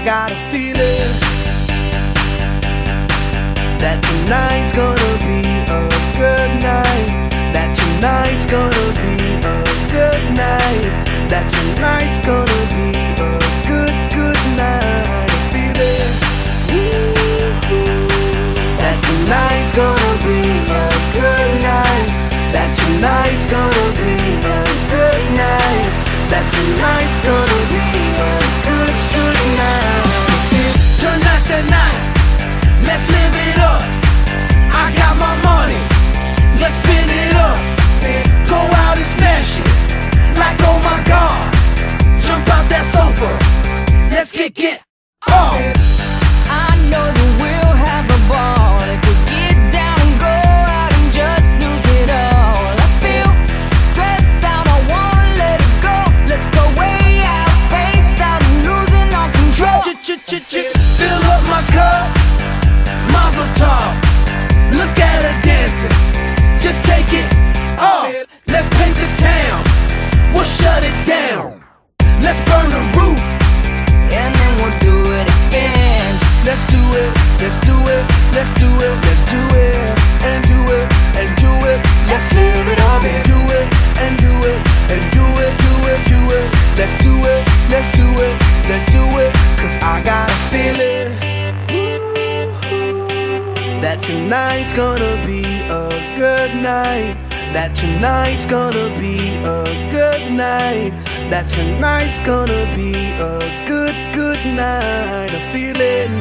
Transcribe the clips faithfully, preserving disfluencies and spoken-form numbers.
got a feeling that tonight's gonna be a good night. That tonight's gonna be a good night. That tonight's gonna be a good, good night. A feeling that tonight's gonna be a good night. That tonight's gonna be a good night. That tonight's gonna be a good, good night. Tonight's the night, let's live it up. I got my money, let's spin it up. Go out and smash it, like oh my God. Jump out that sofa, let's get get up. I know that we'll have a ball if we get down and go out and just lose it all. I feel stressed out, I wanna let it go. Let's go way out, spaced out and losing all control. Ch-ch-ch-ch, fill up my cup, Mazel tov. Look at her dancing, just take it off. Let's paint the town, we'll shut it down. Let's burn the roof, and then we'll do it again. let's do it, let's do it, let's do it, let's do it, and do it, and do it. Let's live it up and do it, and do it, and do it, do it, do it. Let's do it, let's do it, let's do it. Cause I got a feeling that tonight's gonna be a good night. That tonight's gonna be a good night. That tonight's gonna be a good, good night. A feeling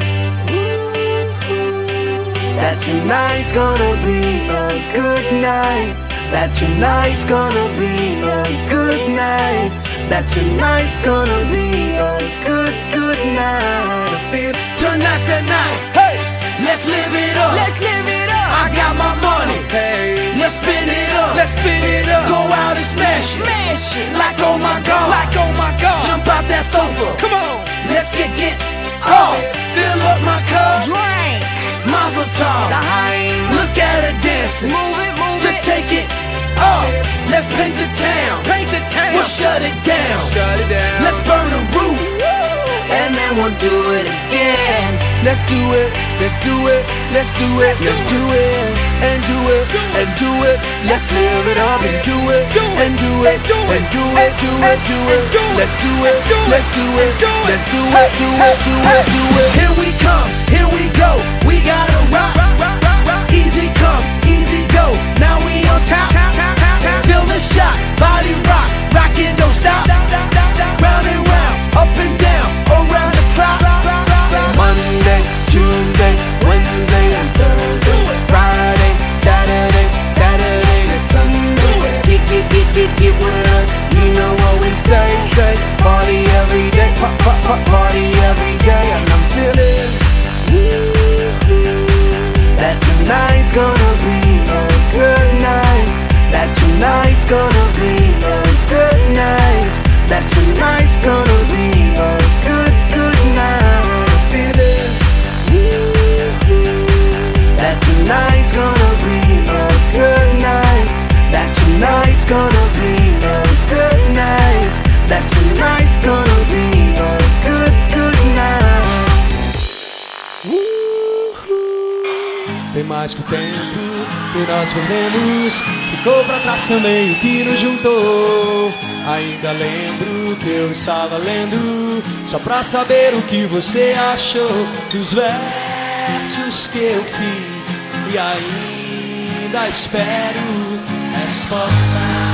that tonight's gonna be a good night. That tonight's gonna be a good night. That tonight's gonna be a good, good night. I feel tonight's the night. Hey, let's live it up. Let's live it up. I got my money. Hey, let's spin it up. Let's spin it up. Go out and smash it. Smash it. Like oh my God. Like oh my God. Jump out that sofa. Come on. Let's get get off. Fill up my cup. Drink. Mazel tov. Daheim. Look at her dancing. Move it, move Just it. take it off. Let's paint the town. Paint the town. We'll shut it down. Shut it down. Let's burn the roof. And then we'll do it again. Let's do it, let's do it, let's do it, let's do it, and do it, and do it. Let's live it up and do it, and do it, and do it, do it, do it. Let's do it, let's do it, let's do it, do it, do it, do it. Here we come, here we go. We gotta rock, rock, rock, rock. Easy come, easy go. Now we on top, feel the shot, body rock, rockin' don't stop. Round and round, up and down, around the clock. Monday, Tuesday, Wednesday, and Thursday, Friday, Saturday, Saturday to Sunday. Get, get, get, get, get with us. You know what we say, say. Party every day, pop, pop, pop, party every day. And I'm feeling that tonight's gonna be a good night. That tonight's gonna be a good night. That tonight's gonna be a good, good night. I feel it. That tonight's gonna be a good night. That tonight's gonna be a good night. That tonight's gonna be a good, good night. Bem mais que o tempo que nós perdemos, ficou pra trás também o que nos juntou. Ainda lembro que eu estava lendo, só pra saber o que você achou dos versos que eu fiz. E ainda espero resposta.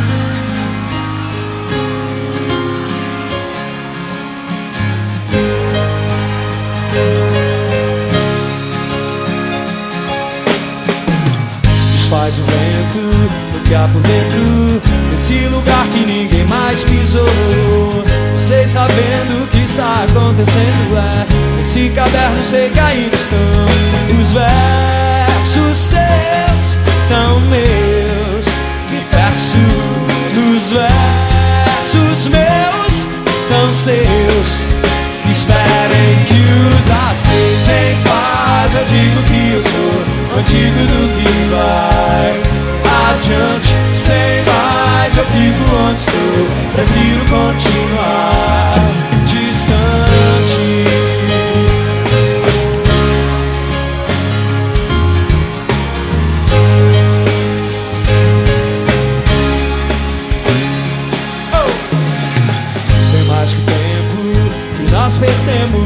Faz o vento, porque há por dentro desse lugar que ninguém mais pisou. Você sabendo o que está acontecendo é nesse caderno sei que ainda estão os versos seus, tão meus. Me peço nos versos meus, tão seus. Esperem que os aceite em paz. Eu digo que eu sou antigo do que vai adiante. Sem mais eu fico onde estou, prefiro continuar distante.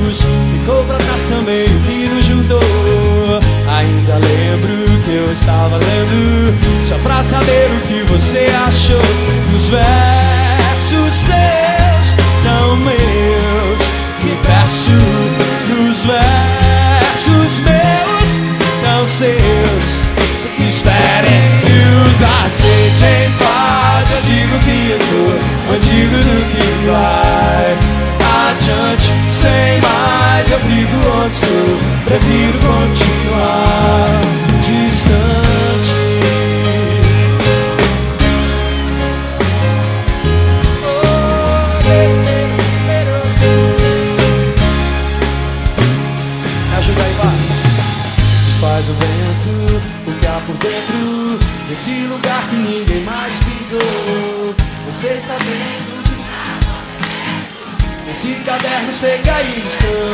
anos. Ficou pra trás também o que nos juntou. Ainda lembro que eu estava lendo só pra saber o que você achou dos versos seus, não meus. Me peço nos versos meus, não seus. Esperem que os aceite em paz. Eu digo que eu sou antigo do que vai adiante. Sem mais eu fico onde sou. Prefiro continuar distante. Me ajuda aí, vai. Desfaz o vento, o que há por dentro desse lugar que ninguém mais pisou. Você está vendo o que está acontecendo? Nesse caderno sei que aí estou.